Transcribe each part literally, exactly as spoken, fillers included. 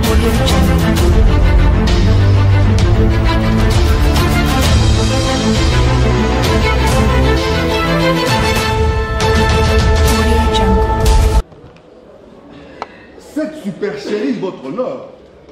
Cette supercherie, votre honneur,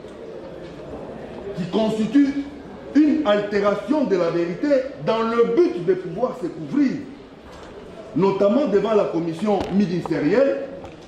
qui constitue une altération de la vérité dans le but de pouvoir se couvrir, notamment devant la commission ministérielle,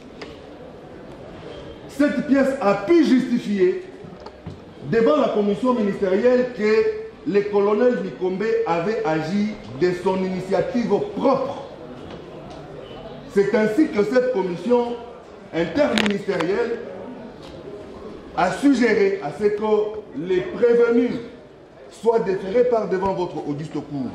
cette pièce a pu justifier devant la commission ministérielle que le colonel Mikombe avait agi de son initiative propre. C'est ainsi que cette commission interministérielle a suggéré à ce que les prévenus soient déférés par devant votre auguste cour.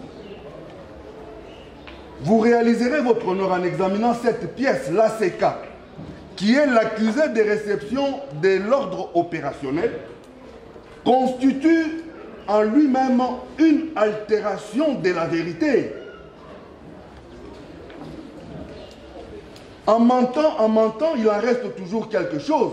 Vous réaliserez votre honneur en examinant cette pièce, l'A C K, qui est l'accusé de réception de l'ordre opérationnel, constitue en lui-même une altération de la vérité. En mentant, en mentant, il en reste toujours quelque chose.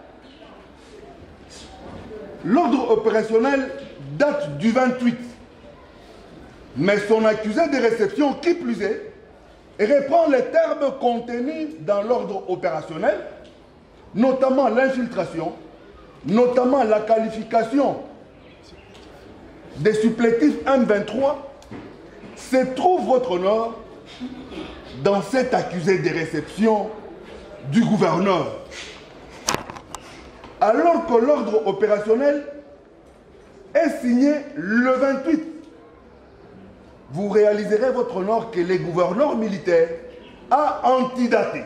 L'ordre opérationnel date du vingt-huit. Mais son accusé de réception, qui plus est, reprend les termes contenus dans l'ordre opérationnel, notamment l'infiltration, notamment la qualification des supplétifs M vingt-trois, se trouve votre honneur dans cet accusé de réception du gouverneur. Alors que l'ordre opérationnel est signé le vingt-huit, vous réaliserez votre honneur que le gouverneur militaire a antidaté.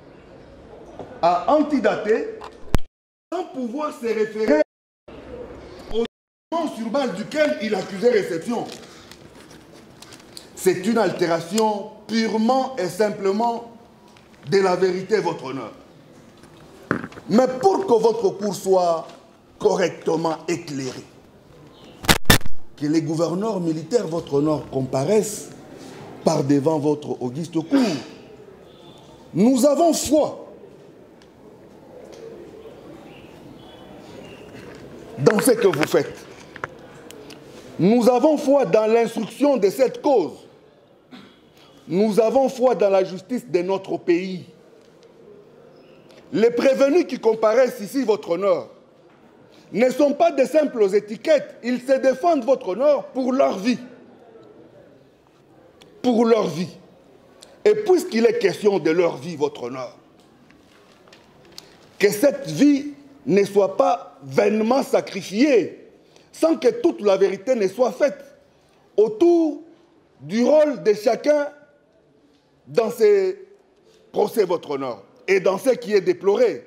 A antidaté sans pouvoir se référer au document sur base duquel il accusait réception. C'est une altération purement et simplement de la vérité, votre honneur. Mais pour que votre cour soit correctement éclairé, que les gouverneurs militaires, votre honneur, comparaissent par devant votre auguste cour. Nous avons foi dans ce que vous faites. Nous avons foi dans l'instruction de cette cause. Nous avons foi dans la justice de notre pays. Les prévenus qui comparaissent ici, votre honneur, ne sont pas de simples étiquettes. Ils se défendent, votre honneur, pour leur vie. Pour leur vie. Et puisqu'il est question de leur vie, votre honneur, que cette vie ne soit pas vainement sacrifiée, sans que toute la vérité ne soit faite autour du rôle de chacun dans ces procès, votre honneur, et dans ce qui est déploré.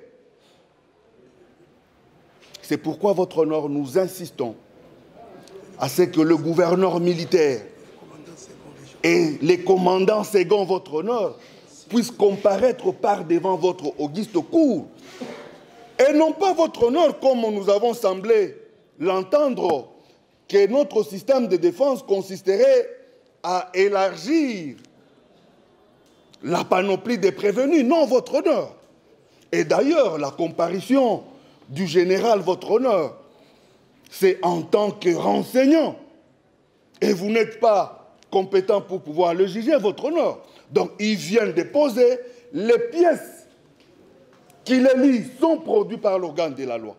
C'est pourquoi, votre honneur, nous insistons à ce que le gouverneur militaire et les commandants second, votre honneur, puissent comparaître par devant votre auguste cour. Et non pas, votre honneur, comme nous avons semblé l'entendre, que notre système de défense consisterait à élargir la panoplie des prévenus. Non, votre honneur. Et d'ailleurs, la comparution du général, votre honneur, c'est en tant que renseignant. Et vous n'êtes pas compétent pour pouvoir le juger, votre honneur. Donc, il vient déposer les pièces qui les lisent sont produites par l'organe de la loi.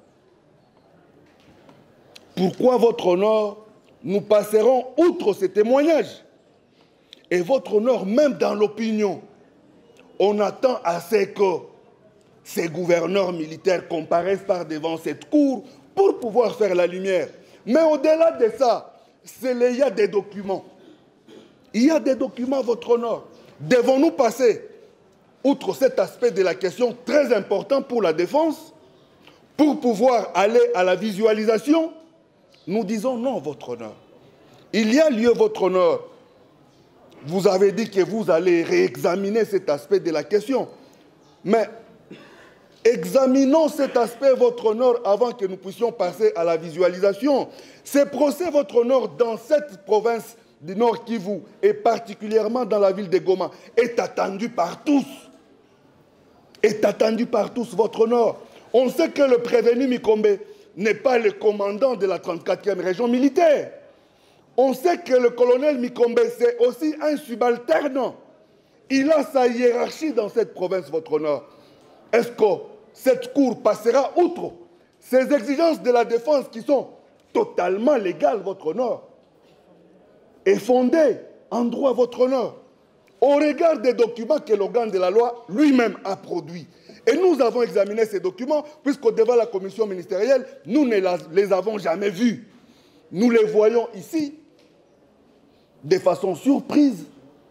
Pourquoi, votre honneur, nous passerons outre ces témoignages? Et votre honneur, même dans l'opinion, on attend à ce que ces gouverneurs militaires comparaissent par devant cette cour pour pouvoir faire la lumière. Mais au-delà de ça, il y a des documents. Il y a des documents, votre honneur. Devons-nous passer outre cet aspect de la question très important pour la défense, pour pouvoir aller à la visualisation? Nous disons non, votre honneur. Il y a lieu, votre honneur. Vous avez dit que vous allez réexaminer cet aspect de la question. Mais examinons cet aspect, votre honneur, avant que nous puissions passer à la visualisation. Ce procès, votre honneur, dans cette province du Nord Kivu, et particulièrement dans la ville de Goma, est attendu par tous. Est attendu par tous, votre honneur. On sait que le prévenu Mikombe n'est pas le commandant de la trente-quatrième région militaire. On sait que le colonel Mikombe, c'est aussi un subalterne. Il a sa hiérarchie dans cette province, votre honneur. Est-ce que cette cour passera outre ces exigences de la défense qui sont totalement légales, votre honneur, et fondées en droit, votre honneur, au regard des documents que l'organe de la loi lui-même a produits? Et nous avons examiné ces documents, puisque devant la commission ministérielle, nous ne les avons jamais vus. Nous les voyons ici, de façon surprise.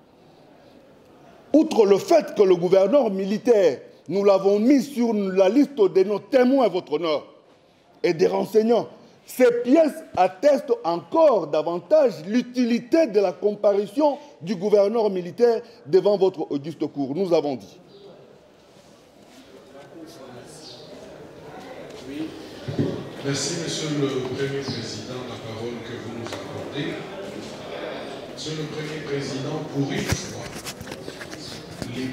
Outre le fait que le gouverneur militaire, nous l'avons mis sur la liste de nos témoins, votre honneur, et des renseignants, ces pièces attestent encore davantage l'utilité de la comparution du gouverneur militaire devant votre auguste cour. Nous avons dit. Oui. Merci, Monsieur le Premier Président, la parole que vous nous accordez. Monsieur le Premier Président, pour une fois, les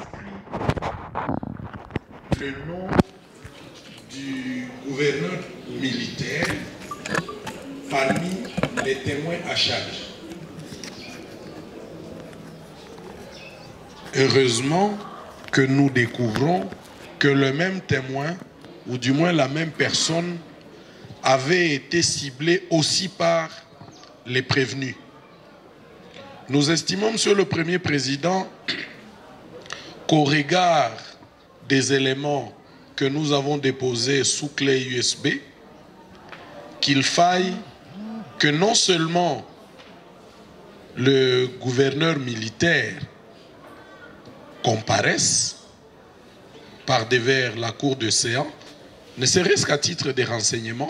le nom du gouverneur militaire parmi les témoins à charge. Heureusement que nous découvrons que le même témoin, ou du moins la même personne, avait été ciblé aussi par les prévenus. Nous estimons, Monsieur le Premier Président, qu'au regard des éléments que nous avons déposés sous clé U S B, qu'il faille que non seulement le gouverneur militaire comparaisse par devers la cour de séance, ne serait-ce qu'à titre de renseignement.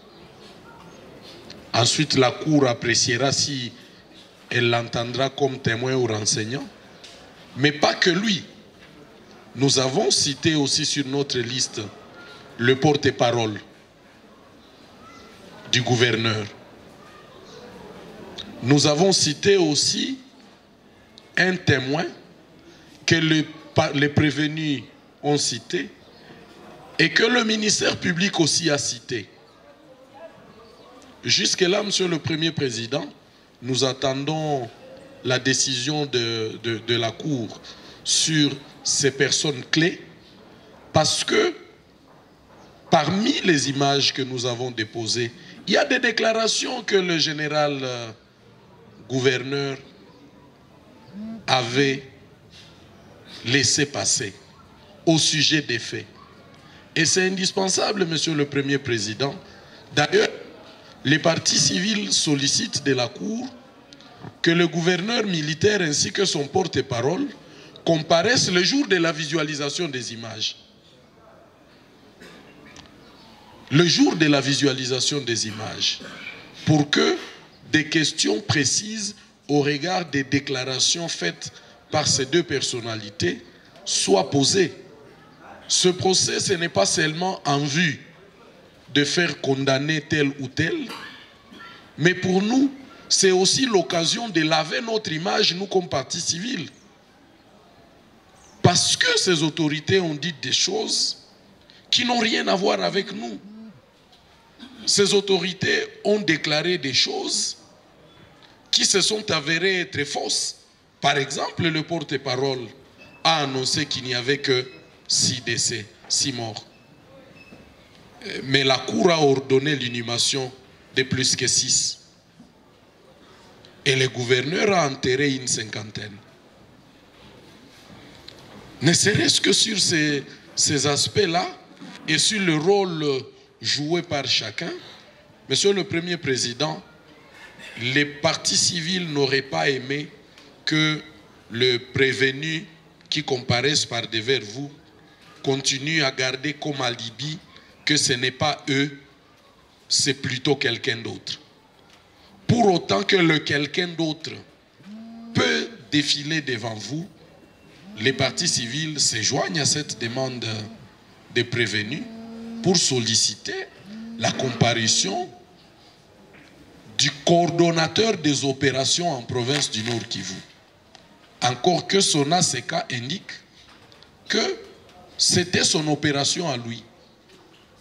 Ensuite, la cour appréciera si elle l'entendra comme témoin ou renseignant. Mais pas que lui. Nous avons cité aussi sur notre liste le porte-parole du gouverneur. Nous avons cité aussi un témoin que le, les prévenus ont cité et que le ministère public aussi a cité. Jusque-là, Monsieur le Premier Président, nous attendons la décision de, de, de la Cour sur ces personnes clés, parce que parmi les images que nous avons déposées, il y a des déclarations que le général euh, gouverneur avait laissé passer au sujet des faits. Et c'est indispensable, Monsieur le Premier Président. D'ailleurs, les partis civils sollicitent de la Cour que le gouverneur militaire ainsi que son porte-parole comparaissent le jour de la visualisation des images. Le jour de la visualisation des images, pour que des questions précises au regard des déclarations faites par ces deux personnalités soient posées. Ce procès, ce n'est pas seulement en vue de faire condamner tel ou tel, mais pour nous, c'est aussi l'occasion de laver notre image, nous comme parti civil. Parce que ces autorités ont dit des choses qui n'ont rien à voir avec nous. Ces autorités ont déclaré des choses qui se sont avérées être fausses. Par exemple, le porte-parole a annoncé qu'il n'y avait que six décès, six morts. Mais la Cour a ordonné l'inhumation de plus que six. Et le gouverneur a enterré une cinquantaine. Ne serait-ce que sur ces, ces aspects-là et sur le rôle joué par chacun, Monsieur le Premier Président, les partis civils n'auraient pas aimé que le prévenu qui comparaissent par devers vous continue à garder comme alibi que ce n'est pas eux, c'est plutôt quelqu'un d'autre. Pour autant que le quelqu'un d'autre peut défiler devant vous, les partis civils se joignent à cette demande des prévenus pour solliciter la comparution du coordonnateur des opérations en province du Nord Kivu. Encore que son A C K indique que c'était son opération à lui.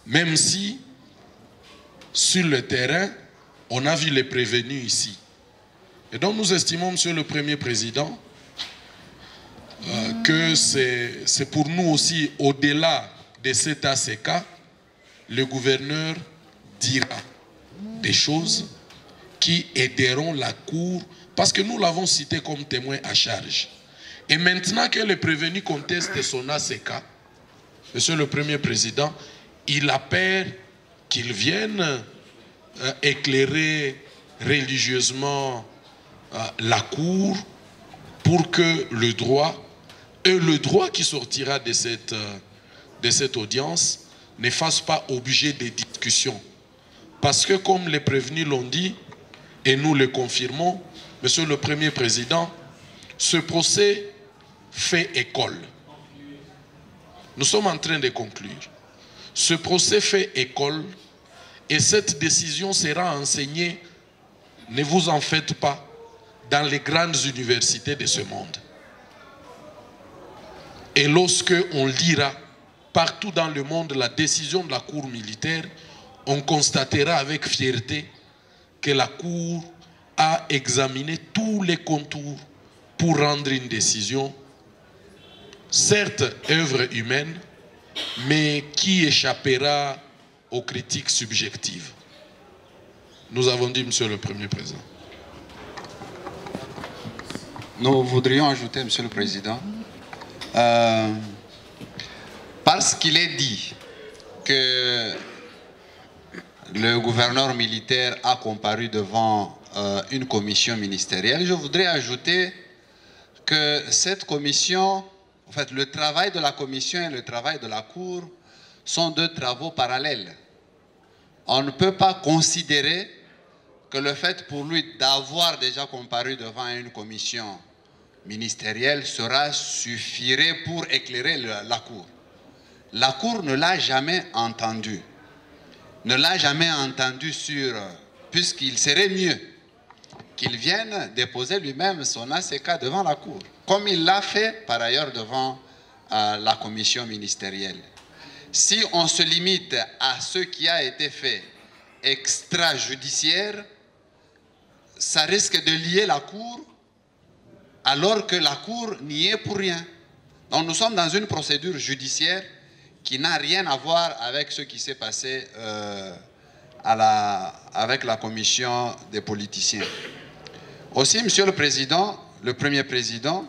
Même si, sur le terrain, on a vu les prévenus ici. Et donc nous estimons, Monsieur le Premier Président, euh, que c'est pour nous aussi, au-delà de cet A C K, le gouverneur dira des choses qui aideront la Cour, parce que nous l'avons cité comme témoin à charge. Et maintenant que le prévenu conteste son A C K, Monsieur le Premier Président, il a peur qu'il vienne euh, éclairer religieusement euh, la Cour pour que le droit, et le droit qui sortira de cette, euh, de cette audience ne fasse pas objet de discussion. Parce que comme les prévenus l'ont dit, et nous le confirmons, Monsieur le Premier Président, ce procès fait école. Nous sommes en train de conclure. Ce procès fait école et cette décision sera enseignée, ne vous en faites pas, dans les grandes universités de ce monde. Et lorsque on lira partout dans le monde la décision de la Cour militaire, on constatera avec fierté que la Cour a examiné tous les contours pour rendre une décision, certes œuvre humaine, mais qui échappera aux critiques subjectives. Nous avons dit, Monsieur le Premier Président. Nous voudrions ajouter, Monsieur le Président, euh, parce qu'il est dit que le gouverneur militaire a comparu devant euh, une commission ministérielle, je voudrais ajouter que cette commission, en fait, le travail de la commission et le travail de la Cour sont deux travaux parallèles. On ne peut pas considérer que le fait pour lui d'avoir déjà comparu devant une commission ministérielle sera suffirait pour éclairer le, la Cour. La Cour ne l'a jamais entendu. Ne l'a jamais entendu sur... puisqu'il serait mieux qu'il vienne déposer lui-même son A C K devant la Cour, comme il l'a fait par ailleurs devant euh, la commission ministérielle. Si on se limite à ce qui a été fait extrajudiciaire, ça risque de lier la Cour, alors que la Cour n'y est pour rien. Donc nous sommes dans une procédure judiciaire qui n'a rien à voir avec ce qui s'est passé euh, à la, avec la commission des politiciens. Aussi, Monsieur le Président, le Premier Président,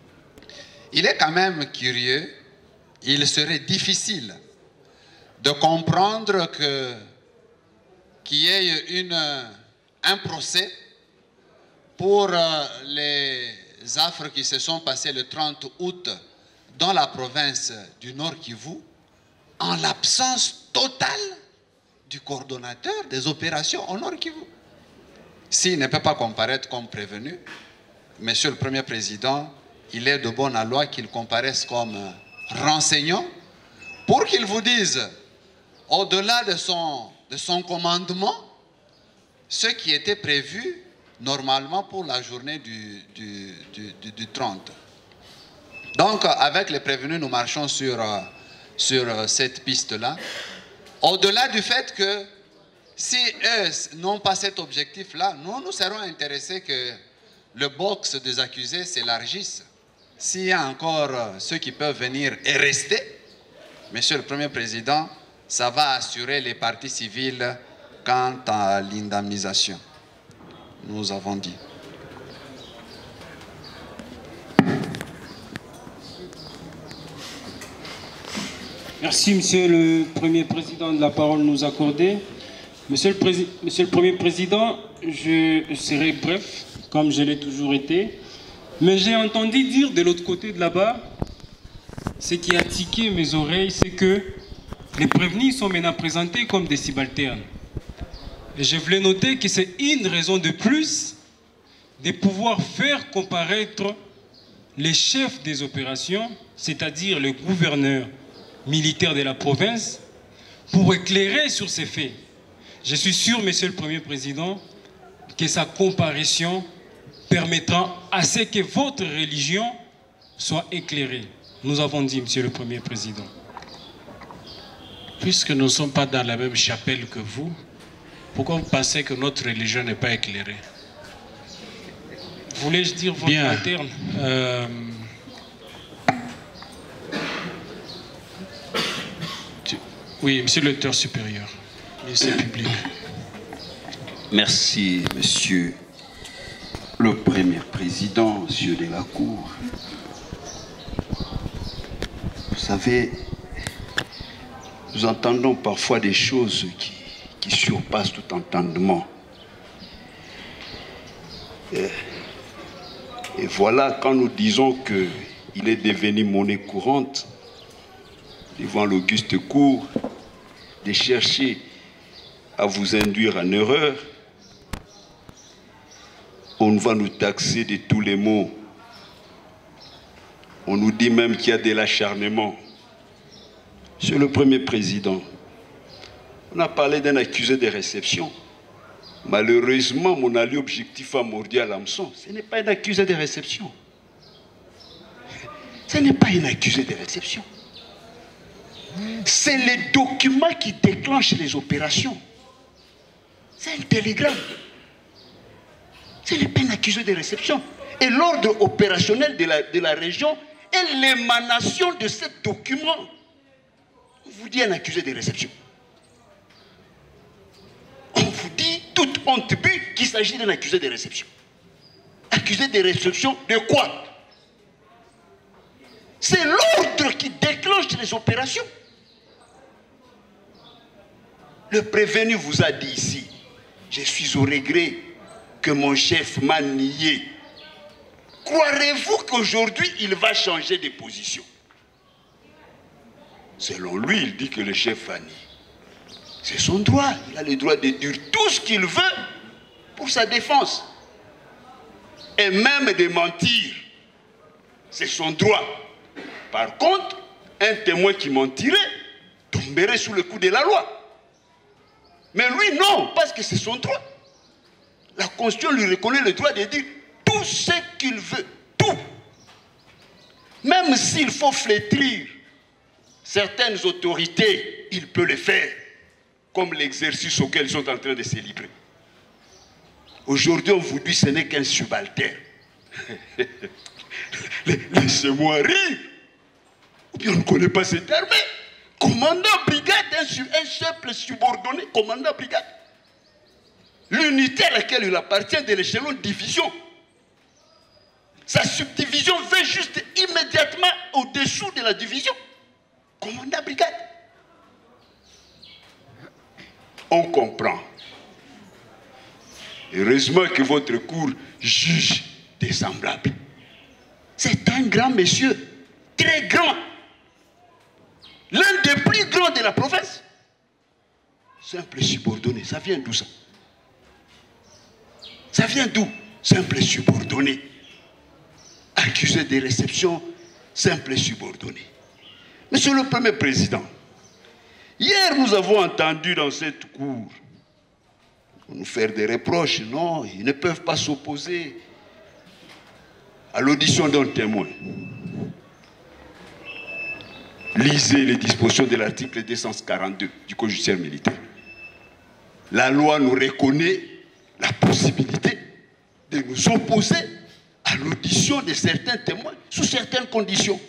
il est quand même curieux, il serait difficile de comprendre que qu'il y ait une, un procès pour les affres qui se sont passées le trente août dans la province du Nord Kivu, en l'absence totale du coordonnateur des opérations au Nord Kivu. S'il ne peut pas comparaître comme prévenu, Monsieur le Premier Président, il est de bonne loi qu'il comparaisse comme renseignant pour qu'il vous dise, au-delà de son, de son commandement, ce qui était prévu normalement pour la journée du, du, du, du, du trente. Donc, avec les prévenus, nous marchons sur, sur cette piste-là. Au-delà du fait que si eux n'ont pas cet objectif-là, nous, nous serons intéressés que le box des accusés s'élargisse. S'il y a encore ceux qui peuvent venir et rester, Monsieur le Premier Président, ça va assurer les parties civiles quant à l'indemnisation. Nous avons dit. Merci, Monsieur le Premier Président, de la parole nous accorder. Monsieur le, Monsieur le Premier Président, je serai bref, comme je l'ai toujours été. Mais j'ai entendu dire de l'autre côté de là-bas, ce qui a tiqué mes oreilles, c'est que les prévenus sont maintenant présentés comme des subalternes. Et je voulais noter que c'est une raison de plus de pouvoir faire comparaître les chefs des opérations, c'est-à-dire le gouverneur militaire de la province, pour éclairer sur ces faits. Je suis sûr, Monsieur le Premier Président, que sa comparution permettra à ce que votre religion soit éclairée. Nous avons dit, Monsieur le Premier Président. puisque nous ne sommes pas dans la même chapelle que vous, pourquoi vous pensez que notre religion n'est pas éclairée? Voulais-je dire votre Bien. interne euh, tu, Oui, monsieur le lecteur supérieur, ministère public. Merci, monsieur le Premier Président, monsieur de la Cour. Vous savez, nous entendons parfois des choses qui, qui surpassent tout entendement. Et, et voilà, quand nous disons qu'il est devenu monnaie courante, devant l'auguste cour, de chercher à vous induire en erreur, on va nous taxer de tous les maux. On nous dit même qu'il y a de l'acharnement. Monsieur le Premier Président, on a parlé d'un accusé de réception. Malheureusement, mon allié objectif a mordu à l'hameçon. Ce n'est pas un accusé de réception. Ce n'est pas un accusé de réception. C'est les documents qui déclenchent les opérations. C'est un télégramme. Ce n'est pas un accusé de réception. Et l'ordre opérationnel de la, de la région est l'émanation de ce document. On vous dit un accusé de réception. On vous dit, toute honte but, qu'il s'agit d'un accusé de réception. Accusé de réception de quoi? C'est l'ordre qui déclenche les opérations. Le prévenu vous a dit ici, je suis au regret que mon chef m'a nié. Croirez-vous qu'aujourd'hui, il va changer de position? Selon lui, il dit que le chef a nié. C'est son droit. Il a le droit de dire tout ce qu'il veut pour sa défense. Et même de mentir. C'est son droit. Par contre, un témoin qui mentirait tomberait sous le coup de la loi. Mais lui, non, parce que c'est son droit. La Constitution lui reconnaît le droit de dire tout ce qu'il veut, tout. Même s'il faut flétrir certaines autorités, il peut le faire, comme l'exercice auquel ils sont en train de se livrer. Aujourd'hui, on vous dit que ce n'est qu'un subalterne. Laissez-moi rire. Ou bien on ne connaît pas ce terme. Commandant brigade, un simple subordonné, commandant brigade. L'unité à laquelle il appartient de l'échelon de division. Sa subdivision va juste immédiatement au-dessous de la division. Commandant brigade. On comprend. Heureusement que votre cour juge des semblables. C'est un grand monsieur, très grand. L'un des plus grands de la province. Simple subordonné, ça vient d'où ça? Ça vient d'où? Simple subordonné. Accusé de réception, simple subordonné. Monsieur le Premier Président, hier nous avons entendu dans cette cour nous faire des reproches. Non, ils ne peuvent pas s'opposer à l'audition d'un témoin. Lisez les dispositions de l'article deux cent quarante-deux du Code judiciaire militaire. La loi nous reconnaît la possibilité de nous opposer à l'audition de certains témoins sous certaines conditions.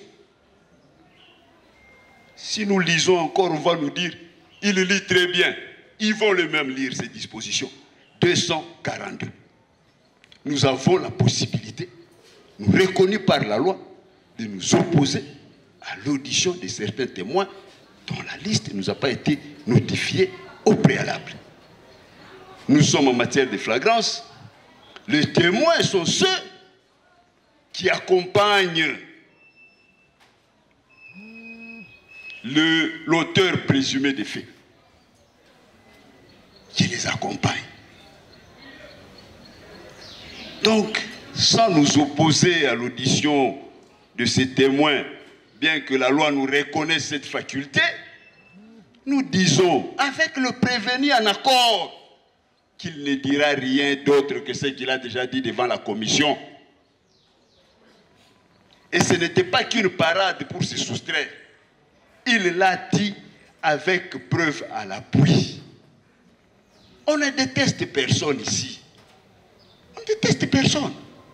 Si nous lisons encore, on va nous dire, il lit très bien. Ils vont le même lire ces dispositions. deux cent quarante-deux. Nous avons la possibilité, nous reconnus par la loi, de nous opposer à l'audition de certains témoins dont la liste ne nous a pas été notifiée au préalable. Nous sommes en matière de flagrance. Les témoins sont ceux qui accompagnent l'auteur présumé des faits. Qui les accompagne. Donc, sans nous opposer à l'audition de ces témoins, bien que la loi nous reconnaisse cette faculté, nous disons, avec le prévenu en accord, qu'il ne dira rien d'autre que ce qu'il a déjà dit devant la commission. Et ce n'était pas qu'une parade pour se soustraire. Il l'a dit avec preuve à l'appui. On ne déteste personne ici. On ne déteste personne.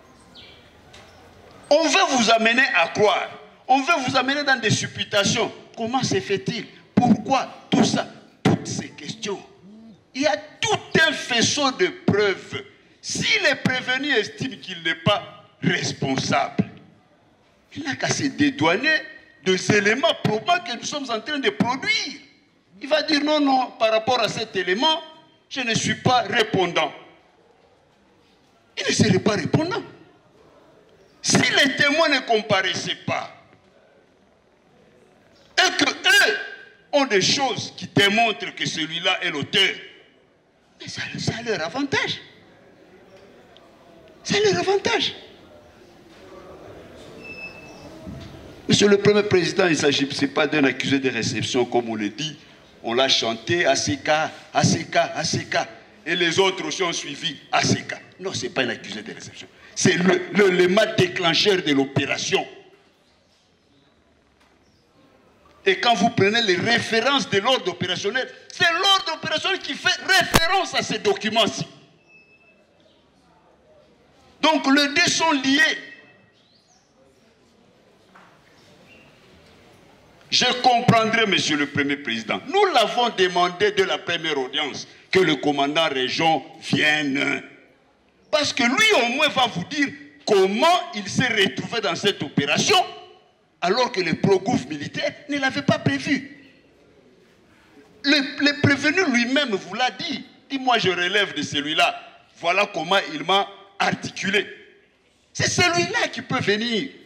On veut vous amener à croire. On veut vous amener dans des supputations. Comment se fait-il? Pourquoi tout ça? Toutes ces questions. Il y a tout un faisceau de preuves. Si les prévenus estiment qu'il n'est pas responsable, il n'a qu'à se dédouaner des éléments probants que nous sommes en train de produire. Il va dire non, non, par rapport à cet élément, je ne suis pas répondant. Il ne serait pas répondant. Si les témoins ne comparaissaient pas, et qu'eux ont des choses qui démontrent que celui-là est l'auteur, mais ça, ça a leur avantage. C'est leur avantage. Monsieur le Premier Président, il ne s'agit pas d'un accusé de réception, comme on le dit. On l'a chanté, A C K, A C K, A C K. Et les autres aussi ont suivi A C K. Non, ce n'est pas un accusé de réception. C'est l'élément déclencheur de l'opération. Et quand vous prenez les références de l'ordre opérationnel, c'est l'ordre opérationnel qui fait référence à ces documents-ci. Donc les deux sont liés. Je comprendrai, Monsieur le Premier Président. Nous l'avons demandé de la première audience que le commandant région vienne. Parce que lui, au moins, va vous dire comment il s'est retrouvé dans cette opération alors que le pro-gouv militaire ne l'avait pas prévu. Le, le prévenu lui-même vous l'a dit. Dit, moi, je relève de celui-là. Voilà comment il m'a articulé. C'est celui-là qui peut venir